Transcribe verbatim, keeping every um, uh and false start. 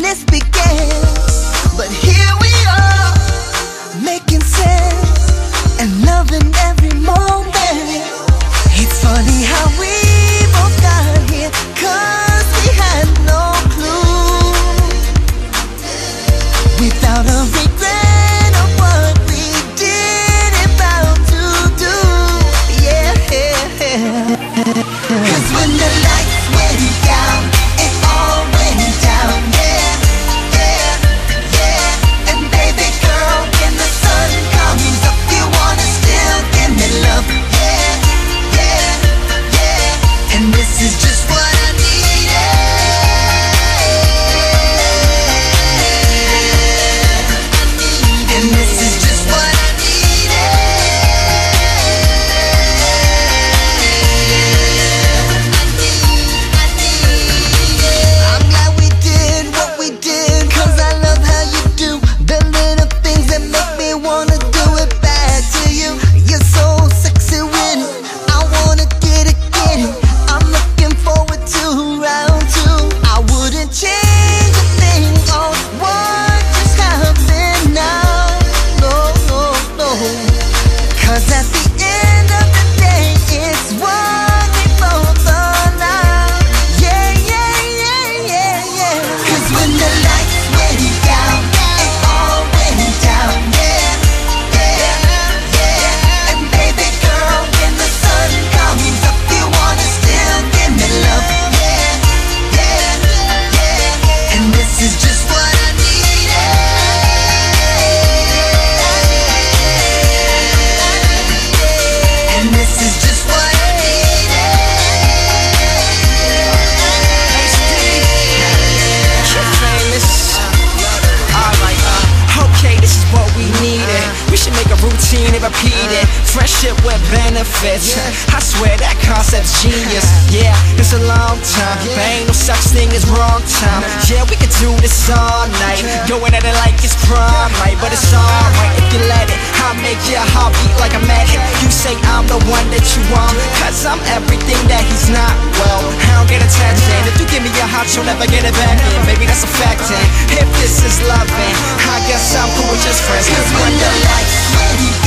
when this began. But here we are, making sense and loving every moment. It's funny how we both got here, cause we had no clue. Without a regret of what we did about to do. Yeah, cause when the lights went down, it all went down. Yeah, yeah, yeah. And baby girl, when the sun comes up, you wanna still give me love. Yeah, yeah, yeah. And this is just what I needed. And this is just what I I'm glad we did what we did, cause I love how you do the little things that make me wanna do it back to you. You're so sexy with it, I wanna get it, get it. I'm looking forward to round two. I wouldn't change a thing on what just happened now. No, no, no. Cause at the end of the day, it's what we both allow. Yeah, yeah, yeah, yeah, yeah. Cause when the lights went down, it all went down. Yeah, yeah, yeah. And baby girl, when the sun comes up, you wanna still give me love. Yeah, yeah, yeah. And this is just what I needed. And this is just what I needed. Famous. Alright, uh, okay, this is what we needed. We should make a routine and repeat it. Friendship with benefits. I swear that concept's genius. Yeah, it's a long time, but ain't no such thing as wrong time. Yeah, we could do this all night, going at it like it's prom night. But it's alright if you let it. I'll make your heart beat like a medic. You say I'm the one that you want, cause I'm everything that he's not. Well, I don't get attention. If you give me your heart, you'll never get it back in. Baby, that's a fact. And if this is loving, I guess I'm cool with just friends. Cause when the lights went